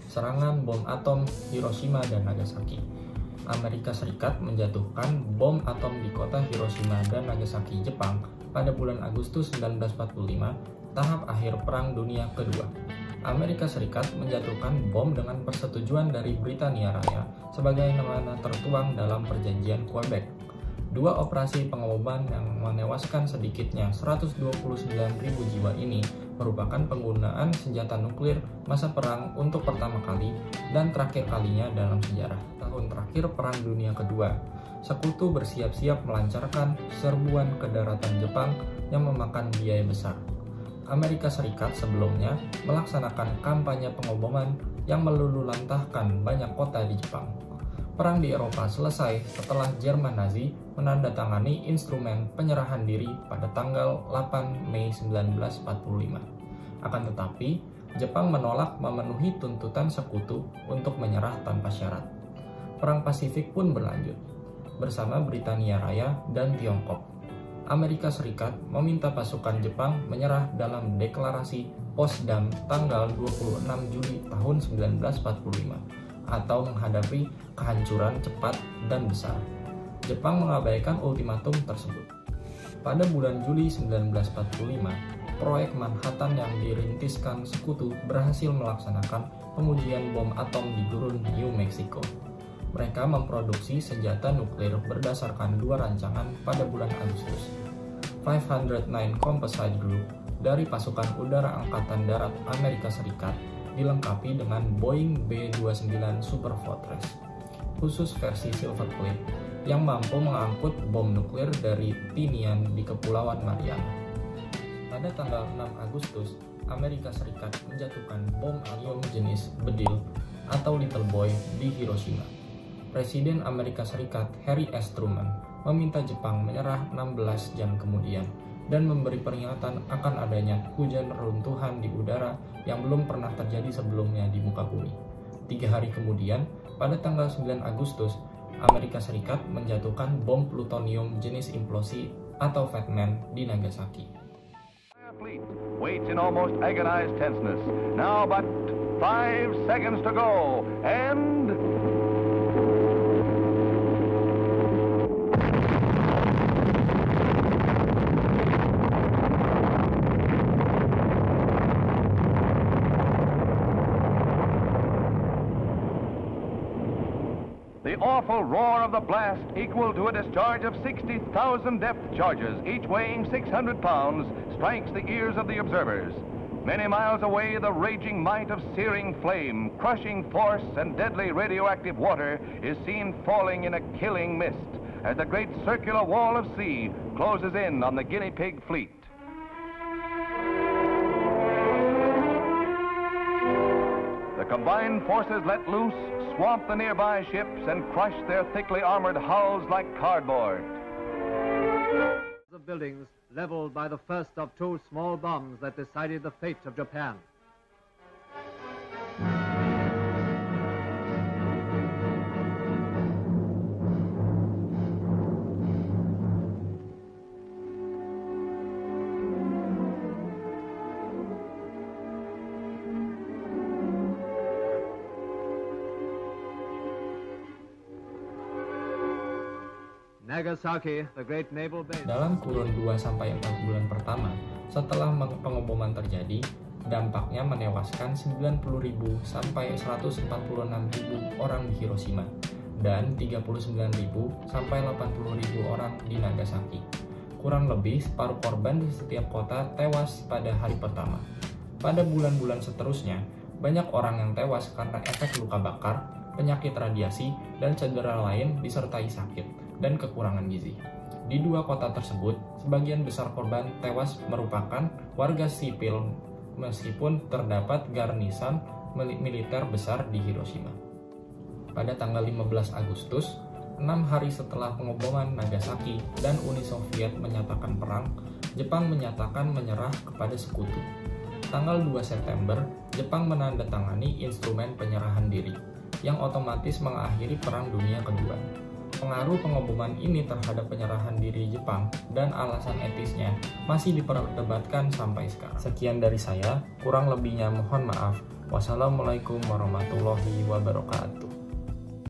serangan bom atom Hiroshima dan Nagasaki. Amerika Serikat menjatuhkan bom atom di kota Hiroshima dan Nagasaki, Jepang pada bulan Agustus 1945, tahap akhir Perang Dunia Kedua. Amerika Serikat menjatuhkan bom dengan persetujuan dari Britania Raya sebagaimana tertuang dalam Perjanjian Quebec. Dua operasi pengeboman yang menewaskan sedikitnya 129.000 jiwa ini merupakan penggunaan senjata nuklir masa perang untuk pertama kali dan terakhir kalinya dalam sejarah. Tahun terakhir Perang Dunia Kedua, Sekutu bersiap-siap melancarkan serbuan ke daratan Jepang yang memakan biaya besar. Amerika Serikat sebelumnya melaksanakan kampanye pengeboman yang melululantahkan banyak kota di Jepang. Perang di Eropa selesai setelah Jerman Nazi menandatangani instrumen penyerahan diri pada tanggal 8 Mei 1945. Akan tetapi, Jepang menolak memenuhi tuntutan Sekutu untuk menyerah tanpa syarat. Perang Pasifik pun berlanjut, bersama Britania Raya dan Tiongkok. Amerika Serikat meminta pasukan Jepang menyerah dalam deklarasi Potsdam tanggal 26 Juli tahun 1945. Atau menghadapi kehancuran cepat dan besar. Jepang mengabaikan ultimatum tersebut. Pada bulan Juli 1945, proyek Manhattan yang dirintiskan Sekutu berhasil melaksanakan pengujian bom atom di gurun New Mexico. Mereka memproduksi senjata nuklir berdasarkan dua rancangan pada bulan Agustus. 509 Composite Group dari pasukan udara Angkatan Darat Amerika Serikat dilengkapi dengan Boeing B-29 Super Fortress, khusus versi Silver Plate, yang mampu mengangkut bom nuklir dari Tinian di Kepulauan Mariana. Pada tanggal 6 Agustus, Amerika Serikat menjatuhkan bom atom jenis Bedil atau Little Boy di Hiroshima. Presiden Amerika Serikat Harry S. Truman meminta Jepang menyerah 16 jam kemudian dan memberi peringatan akan adanya hujan reruntuhan di udara yang belum pernah terjadi sebelumnya di muka bumi. 3 hari kemudian, pada tanggal 9 Agustus, Amerika Serikat menjatuhkan bom plutonium jenis implosi atau Fat Man di Nagasaki. Waits in almost agonized tenseness. Now but 5 seconds to go, and the awful roar of the blast, equal to a discharge of 60,000 depth charges, each weighing 600 pounds, strikes the ears of the observers. Many miles away, the raging might of searing flame, crushing force, and deadly radioactive water is seen falling in a killing mist as the great circular wall of sea closes in on the guinea pig fleet. The combined forces let loose, swamp the nearby ships, and crush their thickly armored hulls like cardboard. The buildings leveled by the first of 2 small bombs that decided the fate of Japan. Nagasaki, the great naval base. Dalam kurun 2-4 bulan pertama setelah pengeboman terjadi, dampaknya menewaskan 90.000 sampai 146.000 orang di Hiroshima dan 39.000 sampai 80.000 orang di Nagasaki. Kurang lebih separuh korban di setiap kota tewas pada hari pertama. Pada bulan-bulan seterusnya, banyak orang yang tewas karena efek luka bakar, penyakit radiasi, dan cedera lain disertai sakit dan kekurangan gizi. Di 2 kota tersebut, sebagian besar korban tewas merupakan warga sipil meskipun terdapat garnisan militer besar di Hiroshima. Pada tanggal 15 Agustus, 6 hari setelah pengeboman Nagasaki dan Uni Soviet menyatakan perang, Jepang menyatakan menyerah kepada Sekutu. Tanggal 2 September, Jepang menandatangani instrumen penyerahan diri, yang otomatis mengakhiri Perang Dunia Kedua. Pengaruh pengeboman ini terhadap penyerahan diri Jepang dan alasan etisnya masih diperdebatkan sampai sekarang. Sekian dari saya, kurang lebihnya mohon maaf. Wassalamualaikum warahmatullahi wabarakatuh.